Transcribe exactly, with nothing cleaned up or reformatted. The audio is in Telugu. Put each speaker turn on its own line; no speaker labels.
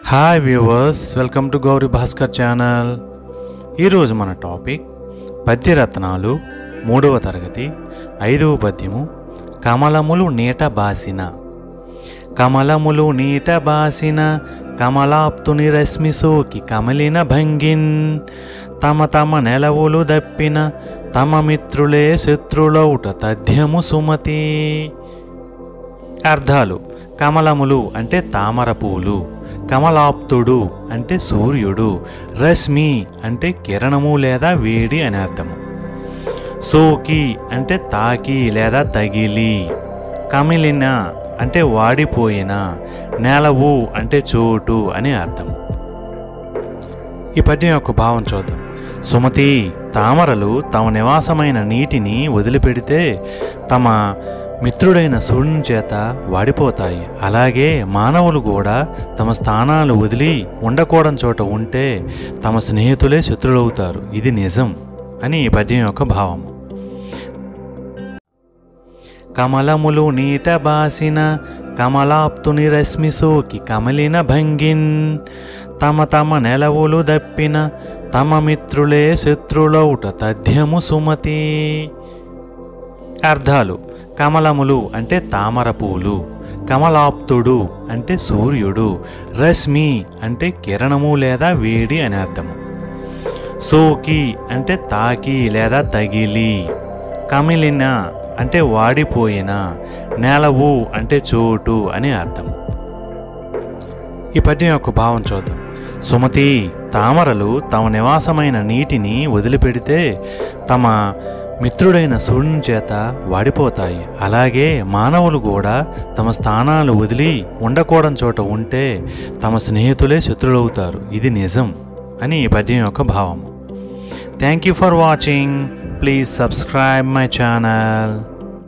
Hi viewers, welcome to Gauri Bhaskar channel. ఈరోజు మన టాపిక్ పద్యరత్నాలు మూడవ తరగతి ఐదవ పద్యము కమలములు నీట బాసిన. కమలములు నీట బాసిన కమలాప్తుని రశ్మి సోకి కమలిన భంగిన్ తమ తమ నెలవులు దప్పిన తమ మిత్రులే శత్రులౌట తథ్యము సుమతి. అర్థాలు: కమలములు అంటే తామర పూలు, కమలాప్తుడు అంటే సూర్యుడు, రశ్మి అంటే కిరణము లేదా వేడి అని అర్థము, సోకి అంటే తాకి లేదా తగిలి, కమిలిన అంటే వాడిపోయిన, నెలవు అంటే చోటు అని అర్థం. ఈ పద్యం యొక్క భావం చూద్దాం. సుమతి, తామరలు తమ నివాసమైన నీటిని వదిలిపెడితే తమ మిత్రుడైన సూర్యుని చేత వాడిపోతాయి. అలాగే మానవులు కూడా తమ స్థానాలు వదిలి ఉండకూడని చోట ఉంటే తమ స్నేహితులే శత్రులవుతారు. ఇది నిజం అని ఈ పద్యం యొక్క భావం. కమలములు నీట బాసిన కమలాప్తుని రశ్మి సోకి కమలిన భంగిన్ తమ తమ నెలవులు దప్పిన తమ మిత్రులే శత్రులౌట తథ్యము సుమతి. అర్థాలు: కమలములు అంటే తామర పూలు, కమలాప్తుడు అంటే సూర్యుడు, రశ్మి అంటే కిరణము లేదా వేడి అని అర్థము, సోకి అంటే తాకి లేదా తగిలి, కమిలిన అంటే వాడిపోయిన, నెలవు అంటే చోటు అని అర్థం. ఈ పద్యం యొక్క భావం చూద్దాం. సుమతి, తామరలు తమ నివాసమైన నీటిని వదిలిపెడితే తమ మిత్రుడైన సూర్యుని చేత వాడిపోతాయి. అలాగే మానవులు కూడా తమ స్థానాలు వదిలి ఉండకూడని చోట ఉంటే తమ స్నేహితులే శత్రులవుతారు. ఇది నిజం అని ఈ పద్యం యొక్క భావము. Thank you for watching. Please subscribe my channel.